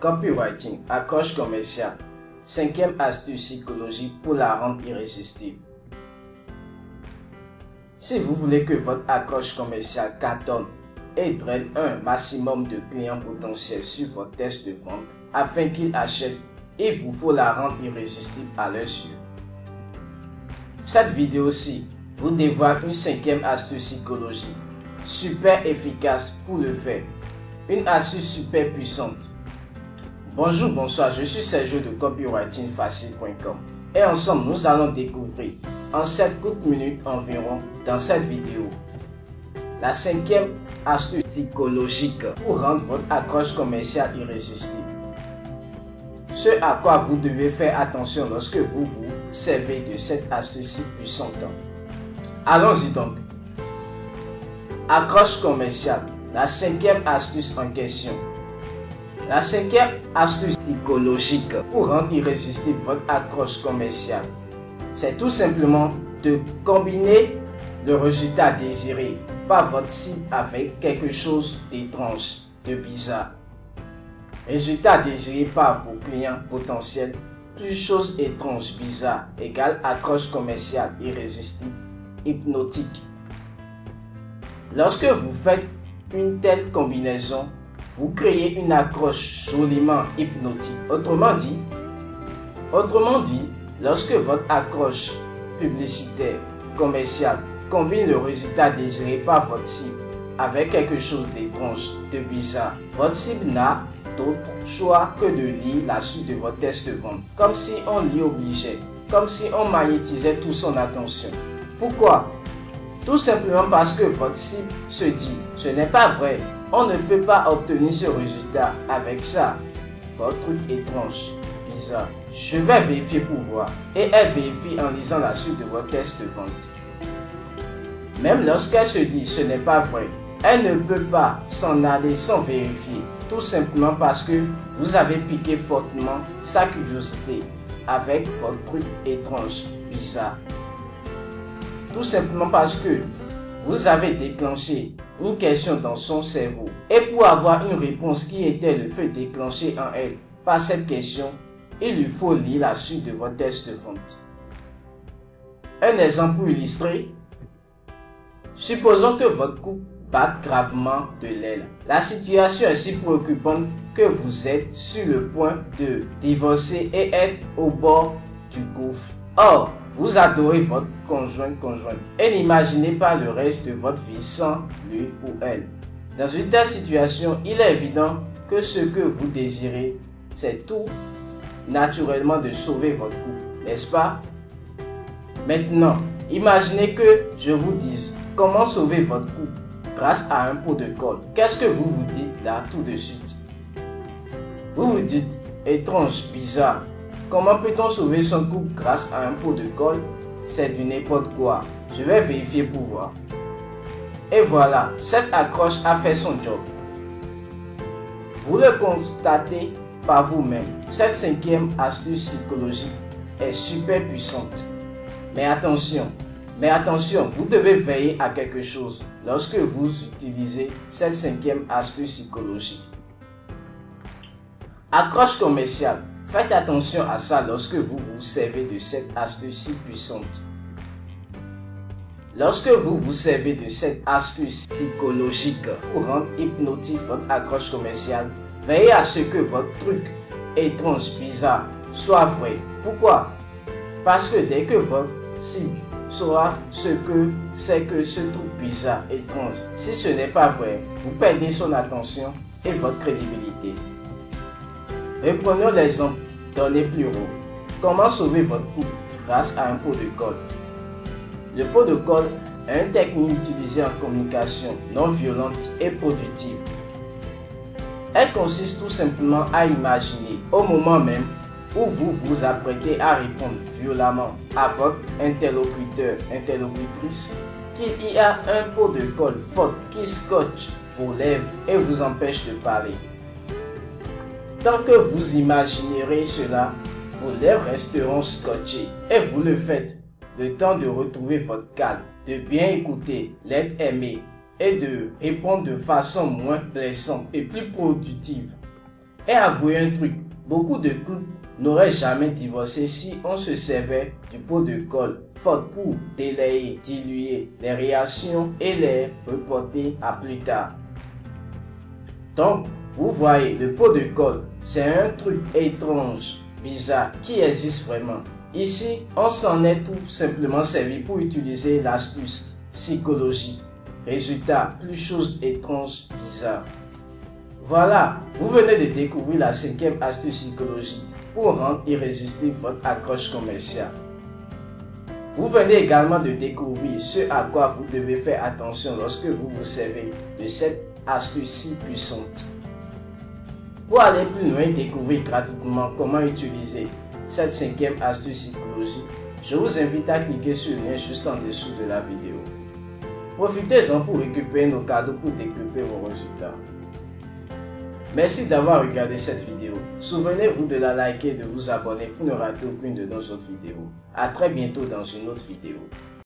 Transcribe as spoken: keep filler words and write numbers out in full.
Copywriting, accroche commerciale. Cinquième astuce psychologique pour la rendre irrésistible. Si vous voulez que votre accroche commerciale cartonne et draine un maximum de clients potentiels sur votre test de vente afin qu'ils achètent, il vous faut la rendre irrésistible à leurs yeux. Cette vidéo-ci vous dévoile une cinquième astuce psychologique super efficace pour le faire. Une astuce super puissante. Bonjour, bonsoir, je suis Sergio de copywriting facile point com et ensemble nous allons découvrir en sept courtes minutes environ dans cette vidéo la cinquième astuce psychologique pour rendre votre accroche commerciale irrésistible. Ce à quoi vous devez faire attention lorsque vous vous servez de cette astuce si puissante. Allons-y donc. Accroche commerciale, la cinquième astuce en question. La cinquième astuce psychologique pour rendre irrésistible votre accroche commerciale, c'est tout simplement de combiner le résultat désiré par votre cible avec quelque chose d'étrange, de bizarre. Résultat désiré par vos clients potentiels plus chose étrange, bizarre égale accroche commerciale irrésistible, hypnotique. Lorsque vous faites une telle combinaison, vous créez une accroche joliment hypnotique. Autrement dit, autrement dit, lorsque votre accroche publicitaire, commerciale, combine le résultat désiré par votre cible avec quelque chose d'étrange, de bizarre, votre cible n'a d'autre choix que de lire la suite de votre test de vente, comme si on l'y obligeait, comme si on magnétisait toute son attention. Pourquoi? Tout simplement parce que votre cible se dit, ce n'est pas vrai, on ne peut pas obtenir ce résultat avec ça, votre truc étrange, bizarre. Je vais vérifier pour voir. Et elle vérifie en lisant la suite de votre test de vente. Même lorsqu'elle se dit, ce n'est pas vrai, elle ne peut pas s'en aller sans vérifier, tout simplement parce que vous avez piqué fortement sa curiosité avec votre truc étrange, bizarre. Tout simplement parce que vous avez déclenché une question dans son cerveau. Et pour avoir une réponse qui était le fait déclenché en elle par cette question, il lui faut lire la suite de votre test de vente. Un exemple pour illustrer. Supposons que votre couple batte gravement de l'aile. La situation est si préoccupante que vous êtes sur le point de divorcer et être au bord du gouffre. Or, vous adorez votre conjoint conjointe et n'imaginez pas le reste de votre vie sans lui ou elle. Dans une telle situation, il est évident que ce que vous désirez, c'est tout naturellement de sauver votre couple, n'est-ce pas? Maintenant, imaginez que je vous dise comment sauver votre couple grâce à un pot de colle. Qu'est-ce que vous vous dites là tout de suite? Vous vous dites étrange, bizarre. Comment peut-on sauver son couple grâce à un pot de colle? C'est du n'importe quoi. Je vais vérifier pour voir. Et voilà, cette accroche a fait son job. Vous le constatez par vous-même. Cette cinquième astuce psychologique est super puissante. Mais attention, mais attention, vous devez veiller à quelque chose lorsque vous utilisez cette cinquième astuce psychologique. Accroche commerciale. Faites attention à ça lorsque vous vous servez de cette astuce si puissante. Lorsque vous vous servez de cette astuce psychologique pour rendre hypnotique votre accroche commerciale, veillez à ce que votre truc étrange, bizarre, soit vrai. Pourquoi? Parce que dès que votre cible saura ce que c'est que ce truc bizarre, étrange, si ce n'est pas vrai, vous perdez son attention et votre crédibilité. Reprenons l'exemple donné plus haut. Comment sauver votre couple grâce à un pot de colle? Le pot de colle est une technique utilisée en communication non violente et productive. Elle consiste tout simplement à imaginer au moment même où vous vous apprêtez à répondre violemment à votre interlocuteur, interlocutrice, qu'il y a un pot de colle fort qui scotche vos lèvres et vous empêche de parler. Tant que vous imaginerez cela, vos lèvres resteront scotchées et vous le faites. Le temps de retrouver votre calme, de bien écouter l'être aimé et de répondre de façon moins blessante et plus productive. Et avouez un truc, beaucoup de couples n'auraient jamais divorcé si on se servait du pot de colle faute pour délayer, diluer les réactions et les reporter à plus tard. Donc, vous voyez, le pot de colle, c'est un truc étrange, bizarre, qui existe vraiment. Ici, on s'en est tout simplement servi pour utiliser l'astuce psychologique. Résultat, plus chose étrange, bizarre. Voilà, vous venez de découvrir la cinquième astuce psychologique pour rendre irrésistible votre accroche commerciale. Vous venez également de découvrir ce à quoi vous devez faire attention lorsque vous vous servez de cette astuce si puissante. Pour aller plus loin et découvrir gratuitement comment utiliser cette cinquième astuce psychologique, je vous invite à cliquer sur le lien juste en dessous de la vidéo. Profitez-en pour récupérer nos cadeaux pour décupler vos résultats. Merci d'avoir regardé cette vidéo. Souvenez-vous de la liker et de vous abonner pour ne rater aucune de nos autres vidéos. A très bientôt dans une autre vidéo.